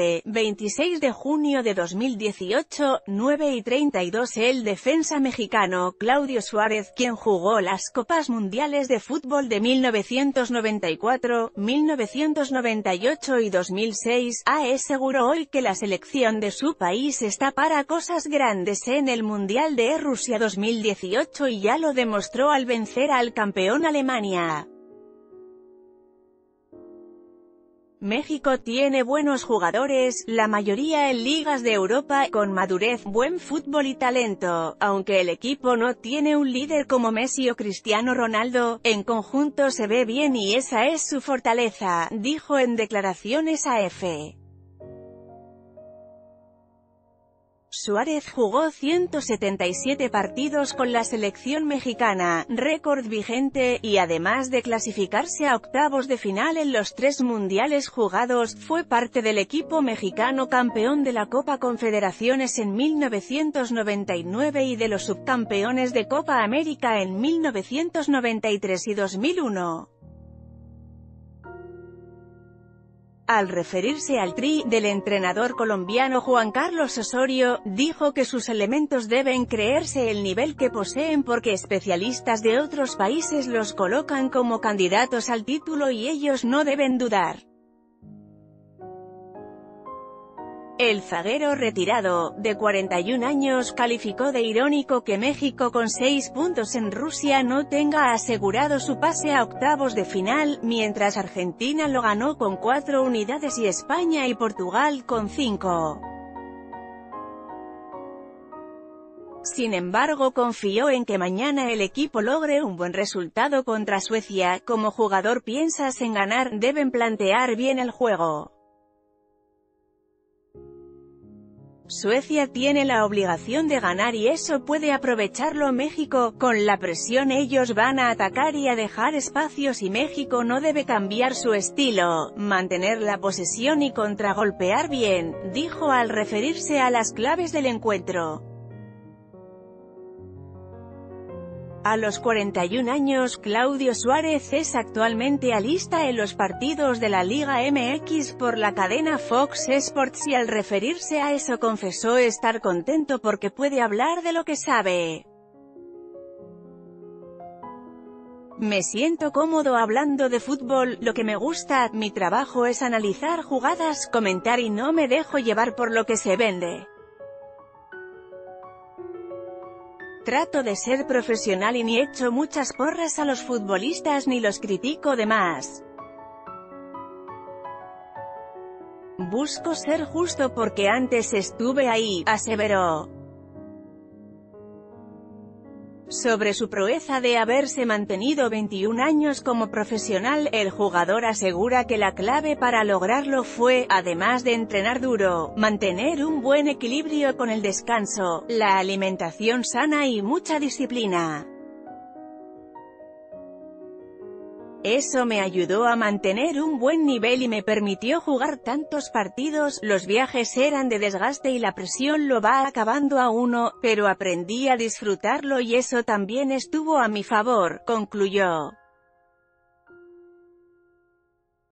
F. 26 de junio de 2018, 9:32. El defensa mexicano Claudio Suárez, quien jugó las Copas Mundiales de Fútbol de 1994, 1998 y 2006, aseguró hoy que la selección de su país está para cosas grandes en el Mundial de Rusia 2018 y ya lo demostró al vencer al campeón Alemania. México tiene buenos jugadores, la mayoría en ligas de Europa, con madurez, buen fútbol y talento. Aunque el equipo no tiene un líder como Messi o Cristiano Ronaldo, en conjunto se ve bien y esa es su fortaleza, dijo en declaraciones a F. Suárez jugó 177 partidos con la selección mexicana, récord vigente, y además de clasificarse a octavos de final en los 3 mundiales jugados, fue parte del equipo mexicano campeón de la Copa Confederaciones en 1999 y de los subcampeones de Copa América en 1993 y 2001. Al referirse al tri del entrenador colombiano Juan Carlos Osorio, dijo que sus elementos deben creerse el nivel que poseen porque especialistas de otros países los colocan como candidatos al título y ellos no deben dudar. El zaguero retirado, de 41 años, calificó de irónico que México con 6 puntos en Rusia no tenga asegurado su pase a octavos de final, mientras Argentina lo ganó con 4 unidades y España y Portugal con 5. Sin embargo, confió en que mañana el equipo logre un buen resultado contra Suecia. Como jugador piensas en ganar, deben plantear bien el juego. Suecia tiene la obligación de ganar y eso puede aprovecharlo México. Con la presión ellos van a atacar y a dejar espacios y México no debe cambiar su estilo, mantener la posesión y contragolpear bien, dijo al referirse a las claves del encuentro. A los 41 años, Claudio Suárez es actualmente analista en los partidos de la Liga MX por la cadena Fox Sports y al referirse a eso confesó estar contento porque puede hablar de lo que sabe. Me siento cómodo hablando de fútbol, lo que me gusta, mi trabajo es analizar jugadas, comentar y no me dejo llevar por lo que se vende. Trato de ser profesional y ni echo muchas porras a los futbolistas ni los critico de más. Busco ser justo porque antes estuve ahí, aseveró. Sobre su proeza de haberse mantenido 21 años como profesional, el jugador asegura que la clave para lograrlo fue, además de entrenar duro, mantener un buen equilibrio con el descanso, la alimentación sana y mucha disciplina. Eso me ayudó a mantener un buen nivel y me permitió jugar tantos partidos. Los viajes eran de desgaste y la presión lo va acabando a uno, pero aprendí a disfrutarlo y eso también estuvo a mi favor, concluyó.